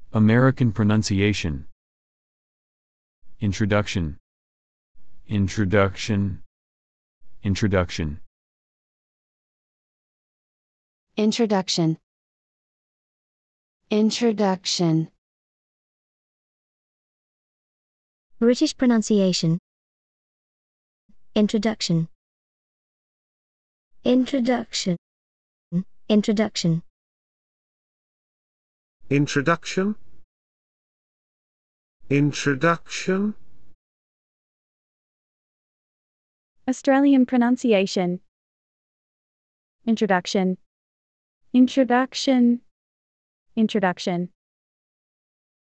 American pronunciation. Introduction. Introduction. Introduction. Introduction. Introduction. British pronunciation. Introduction. Introduction. Introduction. Introduction. Introduction. Australian pronunciation. Introduction. Introduction. Introduction.